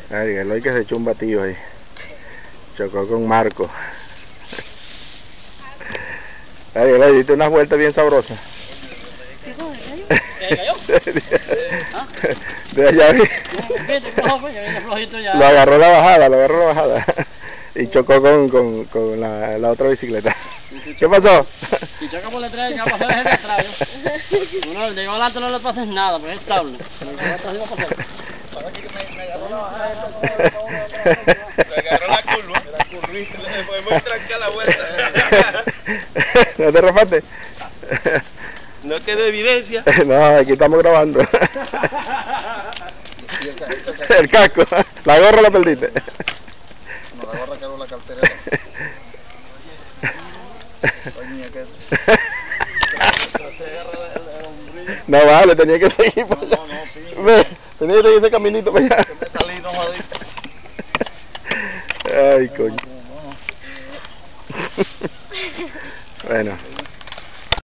Ay, Eloy que se echó un batido ahí. Chocó con Marco. Ay, Eloy, diste unas vueltas bien sabrosas. ¿Qué cayó? De allá vi. Lo agarró la bajada. Y chocó con la otra bicicleta. ¿Qué pasó? Si choca por detrás, ya pasó desde atrás. Uno llegó adelante, no le pases nada, pues es estable. Me agarró la curva. La curvita, le podemos trancar la vuelta. ¿No te rapaste? No quedó evidencia. No, aquí estamos grabando. El casco. La gorra la perdiste. No, la gorra quedó la cartera. No vale, tenía que seguir por allá. Tenía que seguir ese caminito para allá. Ay, coño. Bueno.